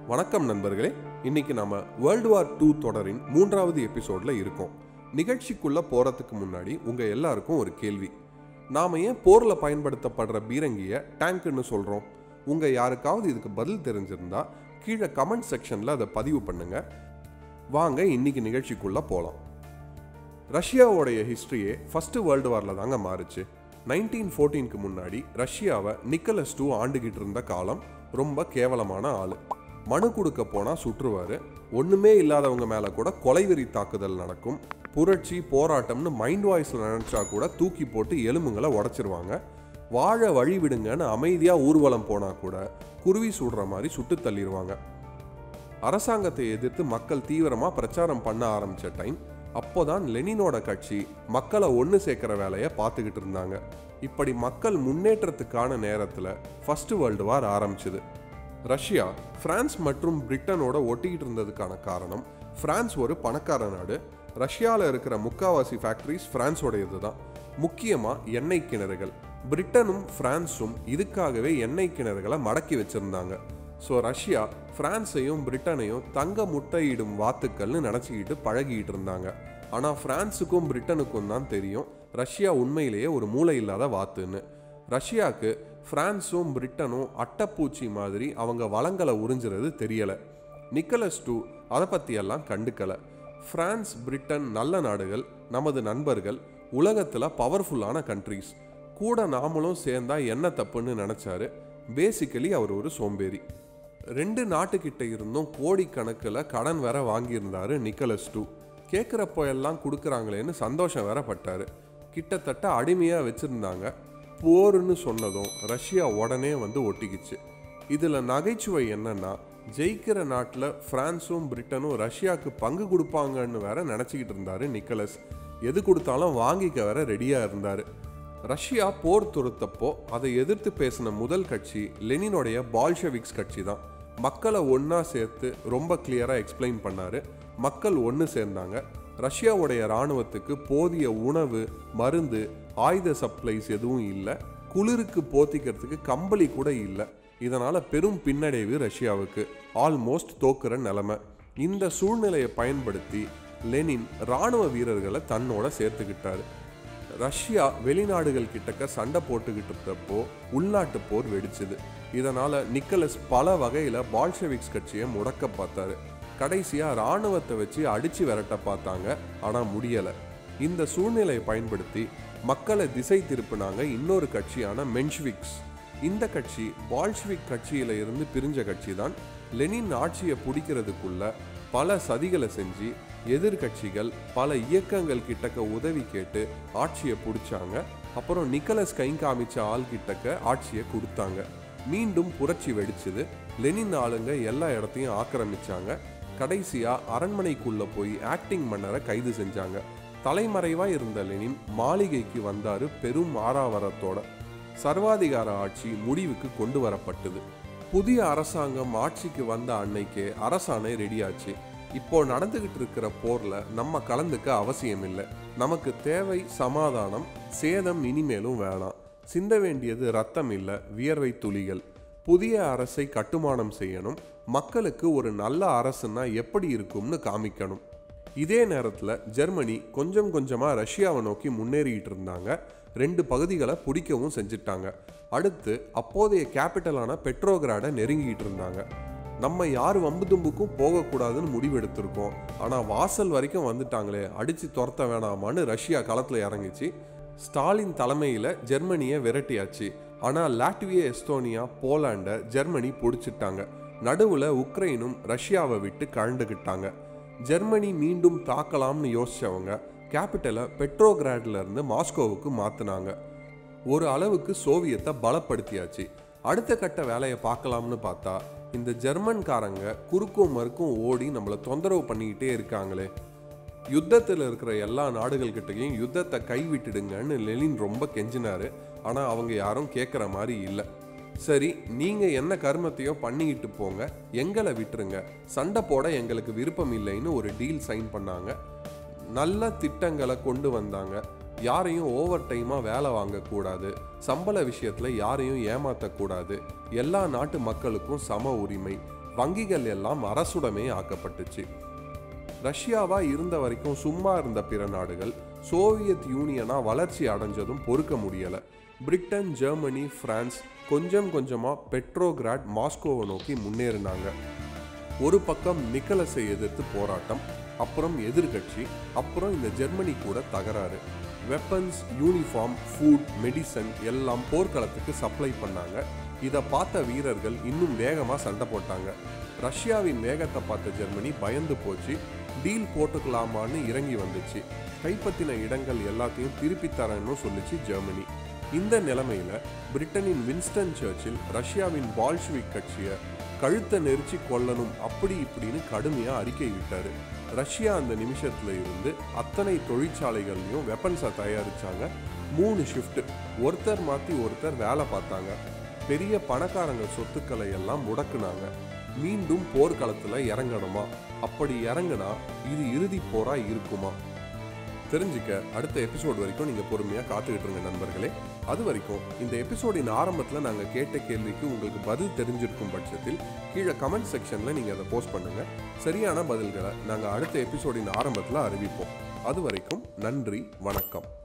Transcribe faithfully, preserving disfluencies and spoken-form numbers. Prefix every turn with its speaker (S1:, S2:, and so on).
S1: வணக்கம் நண்பர்களே, இன்னைக்கு நாம வேர்ல்டு வார் டூ தொடரின் மூன்றாவது எபிசோட்ல இருக்கோம். நிகழ்ச்சிக்குள்ள போறதுக்கு முன்னாடி உங்க எல்லாருக்கும் ஒரு கேள்வி. நாம ஏன் போர்ல பயன்படுத்தப்படுற பீரங்கிய டேங்க்னு சொல்றோம்? உங்க யாருக்காவது இதுக்கு பதில் தெரிஞ்சிருந்தா கீழே கமெண்ட் செக்ஷன்ல அதை பதிவு பண்ணுங்க. வாங்க இன்னைக்கு நிகழ்ச்சிக்குள்ள போலாம். ரஷ்யாவோடைய ஹிஸ்டரியே ஃபர்ஸ்ட் வேர்ல்டு வார்ல தாங்க மாறுச்சு. நைன்டீன் ஃபோர்டீனுக்கு முன்னாடி ரஷ்யாவை நிக்கலஸ் டூ ஆண்டுகிட்டு இருந்த காலம். ரொம்ப கேவலமான ஆளு. மனு கொடுக்க போனா சுற்றுவாரு. ஒண்ணுமே இல்லாதவங்க மேல கூட கொலைவெறி தாக்குதல் நடக்கும். புரட்சி போராட்டம்னு மைண்ட் வாய்ஸ்ல நினைச்சா கூட தூக்கி போட்டு எலும்புங்களை உடைச்சிருவாங்க. வாழ வழி விடுங்கன்னு அமைதியா ஊர்வலம் போனா கூட குருவி சுடுற மாதிரி சுட்டு தள்ளிடுவாங்க. அரசாங்கத்தை எதிர்த்து மக்கள் தீவிரமா பிரச்சாரம் பண்ண ஆரம்பிச்ச டைம். அப்போதான் லெனினோட கட்சி மக்களை ஒன்று சேர்க்கிற வேலையை பார்த்துக்கிட்டு இருந்தாங்க. இப்படி மக்கள் முன்னேற்றத்துக்கான நேரத்தில் ஃபர்ஸ்ட் வேர்ல்டு வார் ஆரம்பிச்சுது. ரஷ்யா பிரான்ஸ் மற்றும் பிரிட்டனோட ஒட்டிக்கிட்டு இருந்ததுக்கான காரணம், பிரான்ஸ் ஒரு பணக்கார நாடு. ரஷ்யாவில் இருக்கிற முக்காவாசி ஃபேக்டரிஸ் பிரான்ஸோடையது தான். முக்கியமாக எண்ணெய் கிணறுகள். பிரிட்டனும் பிரான்ஸும் இதுக்காகவே எண்ணெய் கிணறுகளை மடக்கி வச்சிருந்தாங்க. ஸோ ரஷ்யா பிரான்ஸையும் பிரிட்டனையும் தங்க முட்டையிடும் வாத்துக்கள்னு நினச்சிக்கிட்டு பழகிட்டு இருந்தாங்க. ஆனால் பிரான்ஸுக்கும் பிரிட்டனுக்கும் தான் தெரியும் ரஷ்யா உண்மையிலேயே ஒரு மூளை இல்லாத வாத்துன்னு. ரஷ்யாவுக்கு பிரான்ஸும் பிரிட்டனும் அட்டைப்பூச்சி மாதிரி அவங்க வளங்களை உறிஞ்சுறது தெரியலை. நிக்கலஸ் டூ அதை பற்றியெல்லாம் கண்டுக்கலை. பிரான்ஸ் பிரிட்டன் நல்ல நாடுகள், நமது நண்பர்கள், உலகத்தில் பவர்ஃபுல்லான கண்ட்ரீஸ். கூட நாமளும் சேர்ந்தா என்ன தப்புன்னு நினச்சாரு. பேசிக்கலி அவர் ஒரு சோம்பேறி. ரெண்டு நாட்டுக்கிட்ட இருந்தும் கோடிக்கணக்கில் கடன் வேற வாங்கியிருந்தாரு நிக்கலஸ் டூ. கேட்குறப்போ எல்லாம் கொடுக்குறாங்களேன்னு சந்தோஷம் வேற பட்டாரு. கிட்டத்தட்ட அடிமையாக வச்சுருந்தாங்க. போருன்னு சொன்னதும் ரஷ்யா உடனே வந்து ஒட்டிக்கிச்சு. இதில் நகைச்சுவை என்னன்னா, ஜெயிக்கிற நாட்டில் பிரான்ஸும் பிரிட்டனும் ரஷ்யாவுக்கு பங்கு கொடுப்பாங்கன்னு வேற நினச்சிக்கிட்டு இருந்தாரு நிக்கலஸ். எது கொடுத்தாலும் வாங்கிக்க வேற ரெடியாக இருந்தார். ரஷ்யா போர் தொடுத்தப்போ அதை எதிர்த்து பேசின முதல் கட்சி லெனினோடைய பால்ஷெவிக்ஸ் கட்சி தான். மக்களை ஒன்றா சேர்த்து ரொம்ப கிளியராக எக்ஸ்பிளைன் பண்ணார். மக்கள் ஒன்று சேர்ந்தாங்க. ரஷ்யாவுடைய இராணுவத்துக்கு போதிய உணவு, மருந்து, ஆயுத சப்ளைஸ் எதுவும் இல்லை. குளிருக்கு போத்திக்கிறதுக்கு கம்பளி கூட இல்லை. இதனால் பெரும் பின்னடைவு ரஷ்யாவுக்கு. ஆல்மோஸ்ட் தோக்குற நிலைமை. இந்த சூழ்நிலையை பயன்படுத்தி லெனின் இராணுவ வீரர்களை தன்னோட சேர்த்துக்கிட்டாரு. ரஷ்யா வெளிநாடுகள் கிட்டக்க சண்டை போட்டுக்கிட்டு இருந்தப்போ உள்நாட்டு போர் வெடிச்சுது. இதனால நிக்கலஸ் பல வகையில பால்ஷெவிக்ஸ் கட்சியை முடக்க பார்த்தாரு. கடைசியா இராணுவத்தை வச்சு அடிச்சு விரட்ட பார்த்தாங்க. ஆனா முடியல. இந்த சூழ்நிலையை பயன்படுத்தி மக்களை திசை திருப்பினாங்க இன்னொரு கட்சியான மென்ஷ்விக்ஸ். இந்த கட்சி பால்ஷெவிக் கட்சியில இருந்து பிரிஞ்ச கட்சி தான். லெனின் ஆட்சியை பிடிக்கிறதுக்குள்ள பல சதிகளை செஞ்சு எதிர்கட்சிகள் பல இயக்கங்கள் கிட்டக்க உதவி கேட்டு ஆட்சியை பிடிச்சாங்க. அப்புறம் நிக்கலஸ் கை காமிச்ச ஆள் கிட்டக்க ஆட்சியை கொடுத்தாங்க. மீண்டும் புரட்சி வெடிச்சுது. லெனின் ஆளுங்க எல்லா இடத்தையும் ஆக்கிரமிச்சாங்க. கடைசியா அரண்மனைக்குள்ள போய் ஆக்டிங் மன்னரை கைது செஞ்சாங்க. தலைமறைவா இருந்த லெனின் மாளிகைக்கு வந்தாரு பெரும் ஆரவாரத்தோட. சர்வாதிகார ஆட்சி முடிவுக்கு கொண்டு வரப்பட்டது. புதிய அரசாங்கம் ஆட்சிக்கு வந்த அன்னைக்கே அரசாணை ரெடியாச்சு. இப்போ நடந்துகிட்டு இருக்கிற போர்ல நம்ம கலந்துக்க அவசியம் இல்லை. நமக்கு தேவை சமாதானம். சேதம் இனிமேலும் வேணாம். சிந்த வேண்டியது ரத்தம் இல்லை, வியர்வை துளிகள். புதிய அரசை கட்டுமானம் செய்யணும். மக்களுக்கு ஒரு நல்ல அரசுன்னா எப்படி இருக்கும்னு காமிக்கணும். இதே நேரத்தில் ஜெர்மனி கொஞ்சம் கொஞ்சமா ரஷ்யாவை நோக்கி முன்னேறிட்டு இருந்தாங்க. ரெண்டு பகுதிகளை பிடிக்கவும் செஞ்சுட்டாங்க. அடுத்து அப்போதைய கேபிட்டலான பெட்ரோகிராடை நெருங்கிட்டு இருந்தாங்க. நம்ம யார் வம்பு தும்புக்கும் போகக்கூடாதுன்னு முடிவெடுத்திருக்கோம். ஆனால் வாசல் வரைக்கும் வந்துட்டாங்களே, அடித்து துரத்த வேணாமான்னு ரஷ்யா களத்தில் இறங்கிச்சு. ஸ்டாலின் தலைமையில் ஜெர்மனியை விரட்டியாச்சு. ஆனால் லாட்வியா, எஸ்தோனியா, போலாண்டை ஜெர்மனி பிடிச்சிட்டாங்க. நடுவில் உக்ரைனும் ரஷ்யாவை விட்டு கழண்டுக்கிட்டாங்க. ஜெர்மனி மீண்டும் தாக்கலாம்னு யோசிச்சவங்க கேபிட்டலை பெட்ரோகிராட்ல இருந்து மாஸ்கோவுக்கு மாற்றினாங்க. ஒரு அளவுக்கு சோவியத்தை பலப்படுத்தியாச்சு. அடுத்த கட்ட வேலையை பார்க்கலாம்னு பார்த்தா இந்த ஜெர்மன்காரங்க குறுக்கும் மறுக்கும் ஓடி நம்மளை தொந்தரவு பண்ணிக்கிட்டே இருக்காங்களே. யுத்தத்தில் இருக்கிற எல்லா நாடுகள்கிட்டையும் யுத்தத்தை கைவிட்டுடுங்கன்னு லெனின் ரொம்ப கெஞ்சினாரு. ஆனால் அவங்க யாரும் கேட்குற மாதிரி இல்லை. சரி, நீங்கள் என்ன கர்மத்தையோ பண்ணிக்கிட்டு போங்க, எங்களை விட்டுருங்க, சண்டை போட எங்களுக்கு விருப்பம் இல்லைன்னு ஒரு டீல் சைன் பண்ணாங்க. நல்ல திட்டங்களை கொண்டு வந்தாங்க. யாரையும் ஓவர் டைமாக வேலை வாங்கக்கூடாது, சம்பள விஷயத்தில் யாரையும் ஏமாற்றக்கூடாது, எல்லா நாட்டு மக்களுக்கும் சம உரிமை, வங்கிகள் எல்லாம் அரசுடமே ஆக்கப்பட்டுச்சு. ரஷ்யாவா இருந்த வரைக்கும் சும்மா இருந்த பிற நாடுகள் சோவியத் யூனியனா வளர்ச்சி அடைஞ்சதும் பொறுக்க முடியல. பிரிட்டன், ஜெர்மனி, பிரான்ஸ் கொஞ்சம் கொஞ்சமா பெட்ரோகிராட், மாஸ்கோவை நோக்கி முன்னேறினாங்க. ஒரு பக்கம் நிக்கலஸை எதிர்த்து போராட்டம், அப்புறம் எதிர்கட்சி, அப்புறம் இந்த ஜெர்மனி கூட தகராறு. வெப்பன்ஸ், யூனிஃபார்ம், ஃபுட், மெடிசன் எல்லாம் போர்க்களத்துக்கு சப்ளை பண்ணாங்க. இதை பார்த்த வீரர்கள் இன்னும் வேகமாக சண்டை போட்டாங்க. ரஷ்யாவின் வேகத்தை பார்த்த ஜெர்மனி பயந்து போச்சு. டீல் போட்டுக்கலாமான்னு இறங்கி வந்துச்சு. கைப்பற்றின இடங்கள் எல்லாத்தையும் திருப்பி தரேன்னு சொல்லிச்சு ஜெர்மனி. இந்த நிலைமையில பிரிட்டனின் வின்ஸ்டன் சர்ச்சில் ரஷ்யாவின் பால்ஷ்விக் கட்சியை கழுத்தை நெரிச்சு கொல்லணும் அப்படி இப்படின்னு கடுமையா அறிக்கை விட்டாரு. ரஷ்யா அந்த நிமிஷத்துல இருந்து அத்தனை தொழிற்சாலைகள்லையும் வெப்பன்ஸை தயாரிச்சாங்க. மூணு ஷிஃப்ட், ஒருத்தர் மாத்தி ஒருத்தர் வேலை பார்த்தாங்க. பெரிய பணக்காரங்க சொத்துக்களை எல்லாம் முடக்குனாங்க. மீண்டும் போர்க்களத்துல இறங்கணுமா? அப்படி இறங்குனா இது இறுதி போரா இருக்குமா? தெரிஞ்சுக்க அடுத்த எபிசோட் வரைக்கும் நீங்க பொறுமையா காத்துக்கிட்டு இருங்க நண்பர்களே. அது வரைக்கும் இந்த எபிசோடின் ஆரம்பத்துல நாங்க கேட்ட கேள்விக்கு உங்களுக்கு பதில் தெரிஞ்சிருக்கும் பட்சத்தில் கீழே கமெண்ட் செக்ஷன்ல நீங்க அதை போஸ்ட் பண்ணுங்க. சரியான பதில்களை நாங்க அடுத்த எபிசோடின் ஆரம்பத்துல அறிவிப்போம். அது வரைக்கும் நன்றி, வணக்கம்.